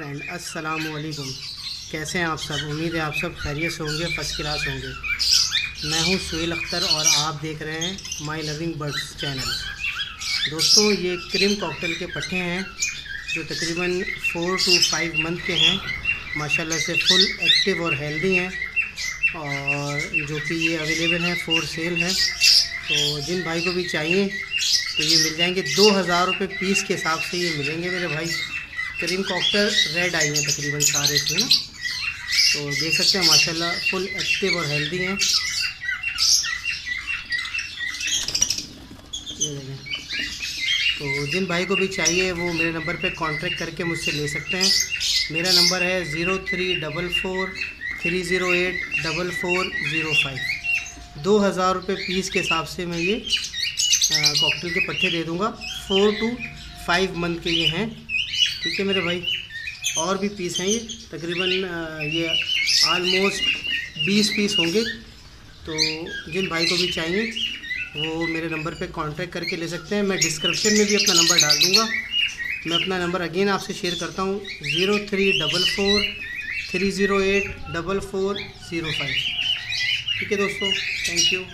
Friend, अस्सलाम वालेकुम। कैसे हैं आप सब? उम्मीद है आप सब खैरियत से होंगे, फर्स्ट क्लास होंगे। मैं हूं सुहेल अख्तर और आप देख रहे हैं माय लविंग बर्ड्स चैनल। दोस्तों, ये क्रीम कॉकटेल के पट्टे हैं जो तकरीबन 4 to 5 मंथ के हैं। माशाल्लाह से फुल एक्टिव और हेल्दी हैं और जो कि ये अवेलेबल हैं फॉर सेल हैं। तो जिन भाई को भी चाहिए तो ये मिल जाएंगे। 2000 रुपये पीस के हिसाब से ये मिलेंगे मेरे भाई। क्रीम कॉकटेल रेड आई हैं तकरीबन सारे इसमें ना, तो देख सकते हैं माशाल्लाह फुल एक्टिव और हेल्दी हैं। ये देखें। तो जिन भाई को भी चाहिए वो मेरे नंबर पे कांटेक्ट करके मुझसे ले सकते हैं। मेरा नंबर है 0344308445। 2000 रुपये पीस के हिसाब से मैं ये कॉकटेल के पट्टे दे दूँगा। 4 to 5 मंथ के ये हैं, ठीक है मेरे भाई। और भी पीस हैं ये तकरीबन ये आलमोस्ट 20 पीस होंगे। तो जिन भाई को भी चाहिए वो मेरे नंबर पे कांटेक्ट करके ले सकते हैं। मैं डिस्क्रिप्शन में भी अपना नंबर डाल दूँगा। मैं अपना नंबर अगेन आपसे शेयर करता हूँ 0344308445। ठीक है दोस्तों, थैंक यू।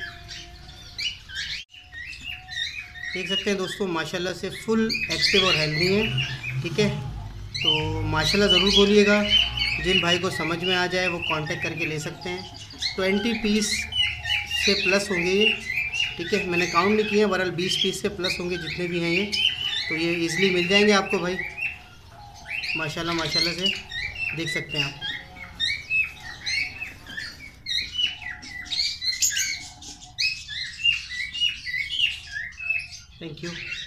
देख सकते हैं दोस्तों माशाल्लाह से फुल एक्टिव और हेल्दी हैं, ठीक है। तो माशाल्लाह ज़रूर बोलिएगा। जिन भाई को समझ में आ जाए वो कांटेक्ट करके ले सकते हैं। 20 पीस से प्लस होंगे ये, ठीक है। मैंने काउंट नहीं किए, बहरहाल 20 पीस से प्लस होंगे जितने भी हैं ये। तो ये इजीली मिल जाएंगे आपको भाई। माशाल्लाह माशाल्लाह से देख सकते हैं आप। Thank you.